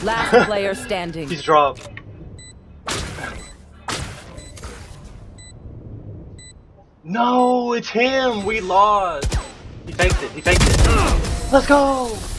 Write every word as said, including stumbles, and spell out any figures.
Last player standing. He's dropped. No, it's him. We lost. He faked it. He faked it. Let's go.